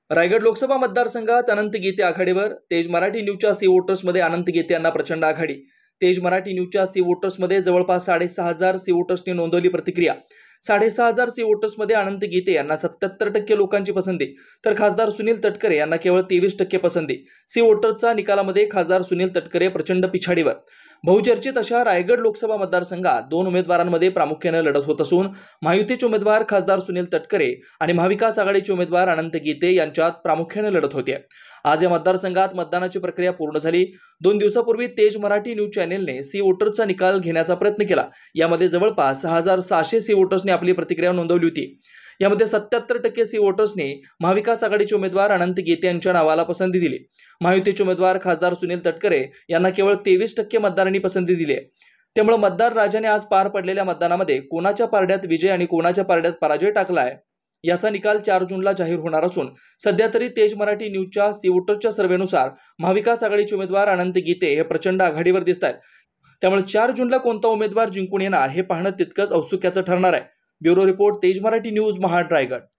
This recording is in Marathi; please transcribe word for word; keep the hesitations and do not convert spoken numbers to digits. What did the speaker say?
रायगड लोकसभा मतदारसंघात अनंत गीते आघाडीवर. तेज मराठी न्यूजच्या सी वोटर्समध्ये अनंत गीते यांना प्रचंड आघाडी. तेज मराठी न्यूजच्या सी वोटर्समध्ये जवळपास साडेसहा हजार सी वोटर्सनी नोंदवली प्रतिक्रिया. साडेसहा हजार सी वोटर्समध्ये अनंत गीते यांना सत्याहत्तर टक्के लोकांची पसंती, तर खासदार सुनील तटकरे यांना केवळ तेवीस टक्के पसंती. सी वोटर्सच्या निकालामध्ये खासदार सुनील तटकरे प्रचंड पिछाडीवर. बहुचर्चित अशा रायगड लोकसभा मतदारसंघात दोन उमेदवारांमध्ये प्रामुख्याने लढत होत असून महायुतीचे उमेदवार खासदार सुनील तटकरे आणि महाविकास आघाडीचे उमेदवार अनंत गीते यांच्यात प्रामुख्याने लढत होते. आज या मतदारसंघात मतदानाची प्रक्रिया पूर्ण झाली. दोन दिवसापूर्वी तेज मराठी न्यूज चॅनेलने सी वोटर्सचा निकाल घेण्याचा प्रयत्न केला. यामध्ये जवळपास सहा हजार सहाशे सी वोटर्सने आपली प्रतिक्रिया नोंदवली होती. यामध्ये सत्याहत्तर टक्के सी वोटर्सने महाविकास आघाडीचे उमेदवार अनंत गीते यांच्या नावाला पसंती दिली. महायुतीचे उमेदवार खासदार सुनील तटकरे यांना केवळ तेवीस टक्के मतदारांनी पसंती दिली आहे. त्यामुळे मतदार राजाने आज पार पडलेल्या मतदानामध्ये कोणाच्या पारड्यात विजय आणि कोणाच्या पारड्यात पराजय टाकलाय याचा निकाल चार जूनला जाहीर होणार असून सध्या तरी तेज मराठी न्यूजच्या सी वोटर्सच्या सर्व्हेनुसार महाविकास आघाडीचे उमेदवार अनंत गीते हे प्रचंड आघाडीवर दिसत आहेत. त्यामुळे चार जूनला कोणता उमेदवार जिंकून येणार हे पाहणं तितकंच औत्सुक्याचं ठरणार आहे. ब्युरो रिपोर्ट, तेज मराठी न्यूज, महाड, रायगड.